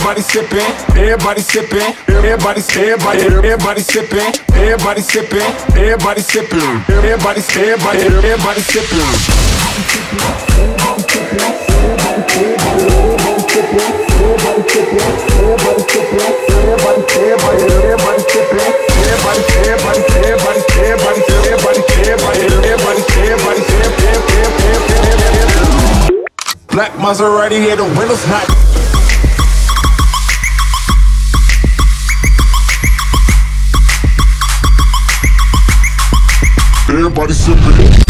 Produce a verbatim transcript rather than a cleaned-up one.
everybody sipping, everybody sipping, everybody, everybody, everybody sipping, everybody sipping, everybody sipping, everybody, everybody, everybody sipping. Black Maserati, yeah, the windows not. Everybody sipping.